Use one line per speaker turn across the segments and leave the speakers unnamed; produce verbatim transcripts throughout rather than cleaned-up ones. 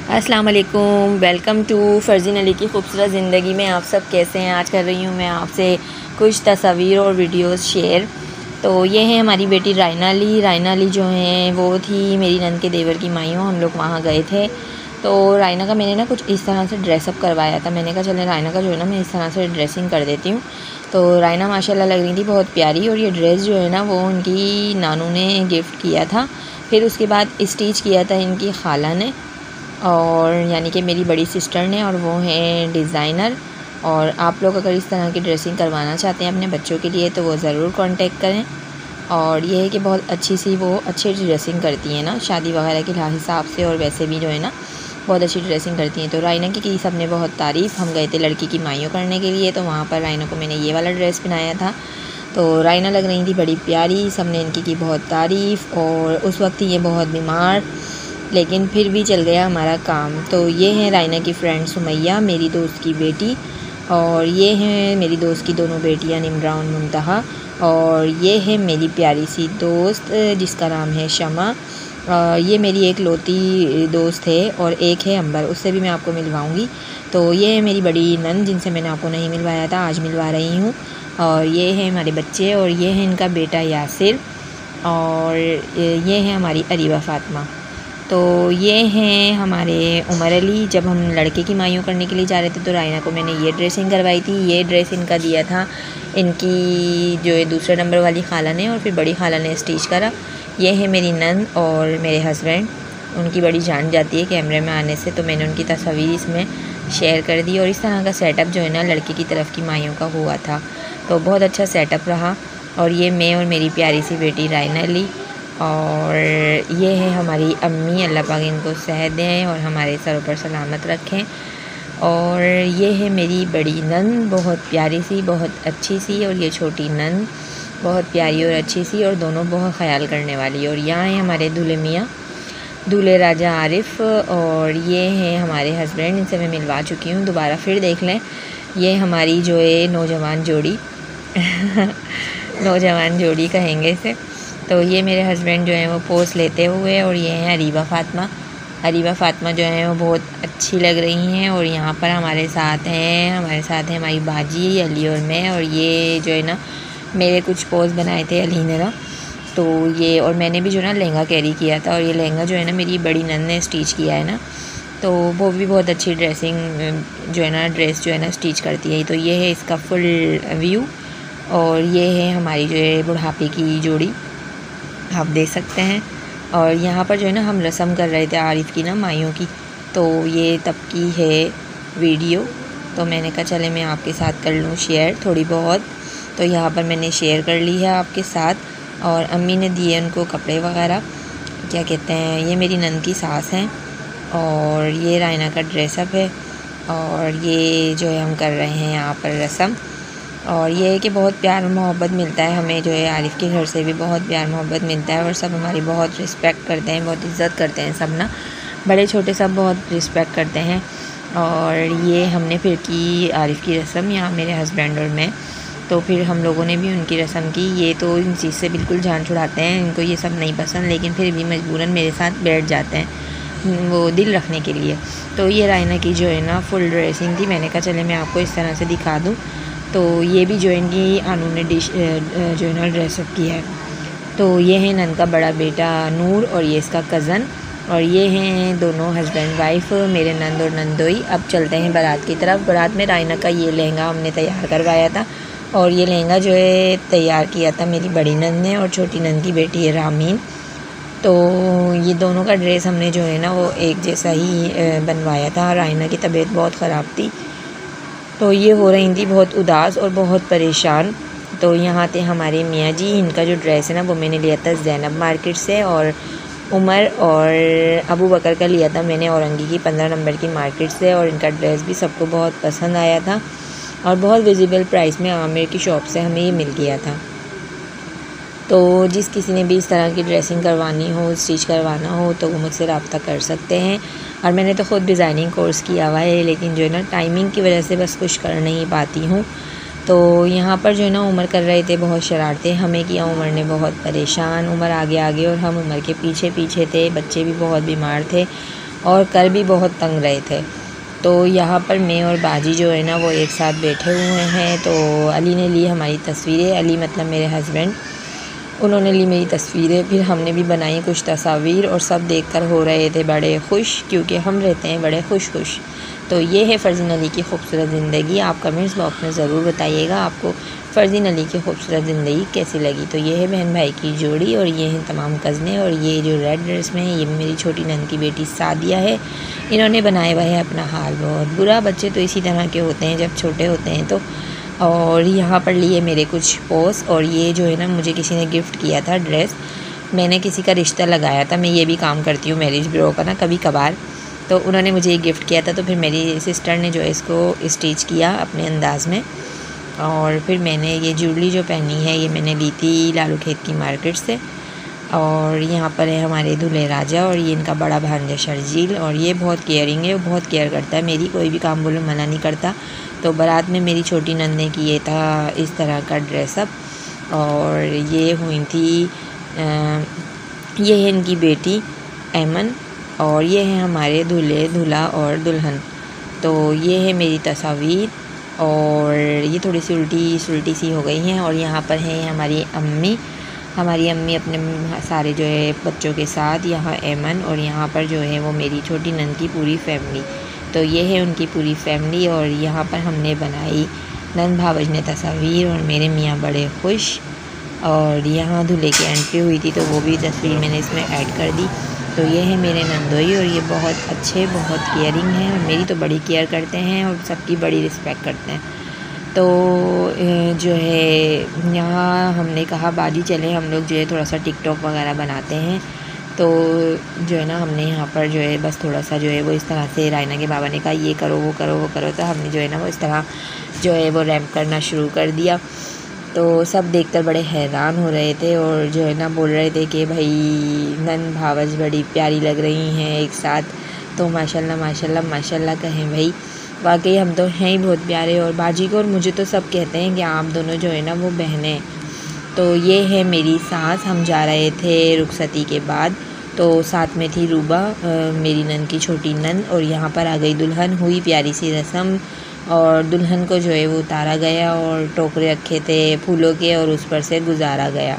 अस्सलाम वालेकुम, welcome to फ़रज़ीन Ali की खूबसूरत ज़िंदगी में। आप सब कैसे हैं? आज कर रही हूँ मैं आपसे कुछ तस्वीर और वीडियोस शेयर। तो ये है हमारी बेटी रायना अली। रायना अली जो हैं वो थी मेरी नंद के देवर की माइयों। हम लोग वहाँ गए थे तो रायना का मैंने ना कुछ इस तरह से ड्रेसअप करवाया था। मैंने कहा चले रायना का जो है ना मैं इस तरह से ड्रेसिंग कर देती हूँ। तो रायना माशाल्लाह लग रही थी बहुत प्यारी। और ये ड्रेस जो है ना वो उनकी नानू ने गिफ्ट किया था, फिर उसके बाद स्टिच किया था इनकी खाला ने, और यानी कि मेरी बड़ी सिस्टर ने, और वो हैं डिज़ाइनर। और आप लोग अगर इस तरह की ड्रेसिंग करवाना चाहते हैं अपने बच्चों के लिए तो वो ज़रूर कांटेक्ट करें। और ये है कि बहुत अच्छी सी वो अच्छी ड्रेसिंग करती हैं ना, शादी वगैरह के हिसाब से, और वैसे भी जो है ना बहुत अच्छी ड्रेसिंग करती हैं। तो रायना की की सब ने बहुत तारीफ़। हम गए थे लड़की की माइयों करने के लिए, तो वहाँ पर रायना को मैंने ये वाला ड्रेस पहनाया था। तो रायना लग रही थी बड़ी प्यारी, सब ने इनकी की बहुत तारीफ़। और उस वक्त ये बहुत बीमार, लेकिन फिर भी चल गया हमारा काम। तो ये है रायना की फ्रेंड सुमैया, मेरी दोस्त की बेटी। और ये हैं मेरी दोस्त की दोनों बेटियां निम्रा और मुंतहा। और ये है मेरी प्यारी सी दोस्त जिसका नाम है शमा। ये मेरी एक लौती दोस्त है, और एक है अंबर, उससे भी मैं आपको मिलवाऊंगी। तो ये है मेरी बड़ी नंद जिनसे मैंने आपको नहीं मिलवाया था, आज मिलवा रही हूँ। और ये है हमारे बच्चे, और ये है इनका बेटा यासिर, और ये है हमारी अरीबा फ़ातिमा। तो ये हैं हमारे उमर अली। जब हम लड़के की माइयों करने के लिए जा रहे थे तो रायना को मैंने ये ड्रेसिंग करवाई थी। ये ड्रेस इनका दिया था इनकी जो है दूसरे नंबर वाली खाला ने, और फिर बड़ी खाला ने स्टिच करा। ये है मेरी नंद और मेरे हस्बैंड। उनकी बड़ी जान जाती है कैमरे में आने से, तो मैंने उनकी तस्वीर इसमें शेयर कर दी। और इस तरह का सेटअप जो है ना लड़के की तरफ की माइयों का हुआ था, तो बहुत अच्छा सेटअप रहा। और ये मैं और मेरी प्यारी सी बेटी रायना अली, और ये है हमारी अम्मी, अल्लाह पाक इनको सेहत दें और हमारे सरों पर सलामत रखें। और ये है मेरी बड़ी नंद, बहुत प्यारी सी, बहुत अच्छी सी। और ये छोटी नंद बहुत प्यारी और अच्छी सी, और दोनों बहुत ख्याल करने वाली। और यहाँ है हमारे दूल्हे मियाँ, दूल्हे राजा आरिफ। और ये हैं हमारे हस्बैंड, इनसे मैं मिलवा चुकी हूँ, दोबारा फिर देख लें। ये हमारी जो है नौजवान जोड़ी नौजवान जोड़ी कहेंगे इसे। तो ये मेरे हस्बैंड जो हैं वो पोज लेते हुए, और ये हैं अरीबा फ़ातिमा। अरीबा फ़ातिमा जो हैं वो बहुत अच्छी लग रही हैं। और यहाँ पर हमारे साथ हैं हमारे साथ हैं हमारी बाजी अली और मैं। और ये जो है ना मेरे कुछ पोज बनाए थे अली ने ना, तो ये, और मैंने भी जो है ना लहंगा कैरी किया था। और ये लहंगा जो है ना मेरी बड़ी नंद ने स्टिच किया है ना, तो वो भी बहुत अच्छी ड्रेसिंग जो है ना ड्रेस जो है ना स्टिच करती है। तो ये है इसका फुल व्यू। और ये है हमारी जो है बुढ़ापे की जोड़ी, आप देख सकते हैं। और यहाँ पर जो है ना हम रस्म कर रहे थे आरिफ की ना माइयों की, तो ये तब की है वीडियो। तो मैंने कहा चले मैं आपके साथ कर लूँ शेयर थोड़ी बहुत। तो यहाँ पर मैंने शेयर कर ली है आपके साथ। और अम्मी ने दिए उनको कपड़े वगैरह, क्या कहते हैं, ये मेरी नंद की सास हैं। और ये रायना का ड्रेसअप है। और ये जो है हम कर रहे हैं यहाँ पर रस्म। और ये है कि बहुत प्यार और मोहब्बत मिलता है हमें, जो है आरिफ के घर से भी बहुत प्यार मोहब्बत मिलता है। और सब हमारी बहुत रिस्पेक्ट करते हैं, बहुत इज़्ज़त करते हैं, सब ना बड़े छोटे सब बहुत रिस्पेक्ट करते हैं। और ये हमने फिर की आरिफ की रस्म, यहाँ मेरे हस्बैंड और मैं। तो फिर हम लोगों ने भी उनकी रस्म की। ये तो इन चीज़ से बिल्कुल जान छुड़ाते हैं, इनको ये सब नहीं पसंद, लेकिन फिर भी मजबूरन मेरे साथ बैठ जाते हैं वो दिल रखने के लिए। तो ये रायना की जो है ना फुल ड्रेसिंग थी। मैंने कहा चले मैं आपको इस तरह से दिखा दूँ। तो ये भी जो इनकी आनू ने डिश जो है ना ड्रेसअप किया है। तो ये है नंद का बड़ा बेटा नूर, और ये इसका कज़न। और ये हैं दोनों हस्बैंड वाइफ, मेरे नंद और नंदोई। अब चलते हैं बारात की तरफ। बारात में रायना का ये लहंगा हमने तैयार करवाया था, और ये लहंगा जो है तैयार किया था मेरी बड़ी नंद ने, और छोटी नंद की बेटी है रामीन। तो ये दोनों का ड्रेस हमने जो है ना वो एक जैसा ही बनवाया था। रायना की तबीयत बहुत ख़राब थी, तो ये हो रही थी बहुत उदास और बहुत परेशान। तो यहाँ थे हमारे मियाँ जी, इनका जो ड्रेस है ना वो मैंने लिया था ज़ैनब मार्केट से। और उमर और अबू बकर का लिया था मैंने औरंगी की पंद्रह नंबर की मार्केट से। और इनका ड्रेस भी सबको बहुत पसंद आया था, और बहुत विजिबल प्राइस में आमिर की शॉप से हमें ये मिल गया था। तो जिस किसी ने भी इस तरह की ड्रेसिंग करवानी हो, स्टिच करवाना हो, तो वो मुझसे रब्ता कर सकते हैं। और मैंने तो ख़ुद डिज़ाइनिंग कोर्स किया हुआ है, लेकिन जो है ना टाइमिंग की वजह से बस कुछ कर नहीं पाती हूँ। तो यहाँ पर जो है ना उमर कर रहे थे बहुत शरारतें, हमें किया उमर ने बहुत परेशान। उमर आगे आगे और हम उमर के पीछे पीछे थे, बच्चे भी बहुत बीमार थे। और कर भी बहुत तंग रहे थे। तो यहाँ पर मैं और बाजी जो है ना वो एक साथ बैठे हुए हैं। तो अली ने ली हमारी तस्वीरें, अली मतलब मेरे हस्बैंड, उन्होंने ली मेरी तस्वीरें, फिर हमने भी बनाई कुछ तस्वीर और सब देखकर हो रहे थे बड़े खुश, क्योंकि हम रहते हैं बड़े खुश खुश। तो ये है फ़रज़ीन अली की खूबसूरत ज़िंदगी। आप कमेंट्स बॉक्स में ज़रूर बताइएगा आपको फ़रज़ीन अली की खूबसूरत ज़िंदगी कैसी लगी। तो ये है बहन भाई की जोड़ी और ये हैं तमाम कज़नें, और ये जो रेड ड्रेस में है ये मेरी छोटी नंद की बेटी सादिया है। इन्होंने बनाया हुआ है अपना हाल बहुत बुरा। बच्चे तो इसी तरह के होते हैं जब छोटे होते हैं तो। और यहाँ पर लिए मेरे कुछ पोस, और ये जो है ना मुझे किसी ने गिफ्ट किया था ड्रेस, मैंने किसी का रिश्ता लगाया था। मैं ये भी काम करती हूँ मैरिज ब्यूरो का ना कभी कभार, तो उन्होंने मुझे ये गिफ्ट किया था। तो फिर मेरी सिस्टर ने जो है इसको स्टिच किया अपने अंदाज़ में, और फिर मैंने ये ज्वेलरी जो पहनी है ये मैंने ली थी लालू खेत की मार्केट से। और यहाँ पर है हमारे दूल्हे राजा, और ये इनका बड़ा भांजा शर्जील, और ये बहुत केयरिंग है, वो बहुत केयर करता है मेरी, कोई भी काम बोलो मना नहीं करता। तो बारात में मेरी छोटी नंद ने किए था इस तरह का ड्रेसअप, और ये हुई थी आ, ये है इनकी बेटी ऐमन, और ये है हमारे दूल्हे दूल्हा और दुल्हन। तो ये है मेरी तस्वीर, और ये थोड़ी सी उल्टी सुलटी सी हो गई हैं। और यहाँ पर है हमारी अम्मी, हमारी अम्मी अपने सारे जो है बच्चों के साथ, यहाँ ऐमन, और यहाँ पर जो है वो मेरी छोटी नंद की पूरी फैमिली। तो ये है उनकी पूरी फैमिली, और यहाँ पर हमने बनाई नंद भावज ने तस्वीर, और मेरे मियाँ बड़े खुश। और यहाँ दूल्हे की एंट्री हुई थी तो वो भी तस्वीर मैंने इसमें ऐड कर दी। तो ये है मेरे नंदोई, और ये बहुत अच्छे, बहुत केयरिंग हैं, और मेरी तो बड़ी केयर करते हैं और सबकी बड़ी रिस्पेक्ट करते हैं। तो जो है यहाँ हमने कहा बाजी चले हम लोग जो है थोड़ा सा टिकटॉक वगैरह बनाते हैं। तो जो है ना हमने यहाँ पर जो है बस थोड़ा सा जो है वो इस तरह से रायना के बाबा ने कहा ये करो वो करो वो करो, तो हमने जो है ना वो इस तरह जो है वो रैम्प करना शुरू कर दिया। तो सब देखकर बड़े हैरान हो रहे थे, और जो है ना बोल रहे थे कि भाई नंद भावज बड़ी प्यारी लग रही हैं एक साथ। तो माशाल्लाह माशाल्लाह माशाल्लाह कहें भाई, वाकई हम तो हैं ही बहुत प्यारे। और बाजी को और मुझे तो सब कहते हैं कि आप दोनों जो है ना वो बहनें। तो ये है मेरी सास, हम जा रहे थे रुखसती के बाद, तो साथ में थी रूबा मेरी नंद की छोटी नंद, और यहाँ पर आ गई दुल्हन। हुई प्यारी सी रस्म, और दुल्हन को जो है वो उतारा गया, और टोकरे रखे थे फूलों के और उस पर से गुजारा गया।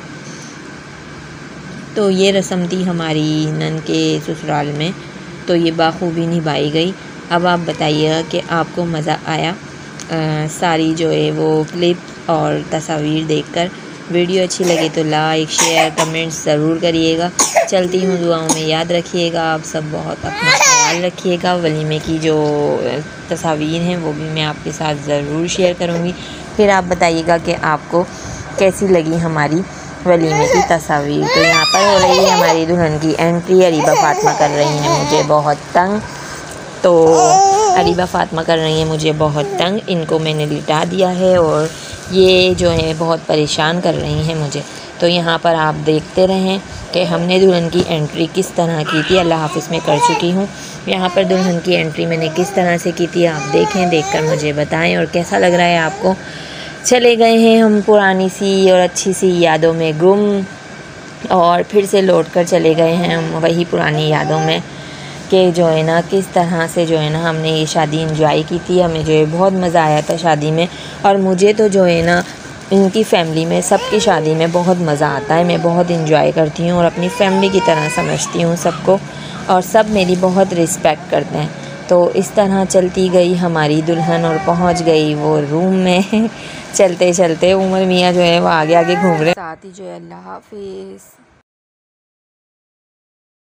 तो ये रस्म थी हमारी नंद के ससुराल में, तो ये बाखूबी निभाई गई। अब आप बताइएगा कि आपको मज़ा आया आ, सारी जो है वो क्लिप और तस्वीर देखकर। वीडियो अच्छी लगी तो लाइक शेयर कमेंट्स ज़रूर करिएगा। चलती हूँ दुआओं में याद रखिएगा। आप सब बहुत अपना ख्याल रखिएगा। वलीमे की जो तस्वीर हैं वो भी मैं आपके साथ ज़रूर शेयर करूँगी। फिर आप बताइएगा कि आपको कैसी लगी हमारी वलीमे की तस्वीर। तो यहाँ पर हो रही है हमारी दुल्हन की एंट्री। अरीबा फ़ातिमा कर रही हैं मुझे बहुत तंग, तो अरीबा फ़ातिमा कर रही हैं मुझे बहुत तंग। इनको मैंने लिटा दिया है और ये जो है बहुत परेशान कर रही हैं मुझे। तो यहाँ पर आप देखते रहें कि हमने दुल्हन की एंट्री किस तरह की थी। अल्लाह हाफ़िज़ में कर चुकी हूँ। यहाँ पर दुल्हन की एंट्री मैंने किस तरह से की थी आप देखें, देखकर मुझे बताएं और कैसा लग रहा है आपको। चले गए हैं हम पुरानी सी और अच्छी सी यादों में गुम, और फिर से लौट कर चले गए हैं हम वही पुरानी यादों में कि जो है ना किस तरह से जो है ना हमने ये शादी एंजॉय की थी। हमें जो है बहुत मज़ा आया था शादी में, और मुझे तो जो है ना इनकी फ़ैमिली में सबकी शादी में बहुत मज़ा आता है। मैं बहुत इंजॉय करती हूँ और अपनी फ़ैमिली की तरह समझती हूँ सबको, और सब मेरी बहुत रिस्पेक्ट करते हैं। तो इस तरह चलती गई हमारी दुल्हन और पहुँच गई वो रूम में। चलते चलते उमर मियाँ जो है वो आगे आगे घूम रहे, साथ ही जो है अल्लाह हाफिज़।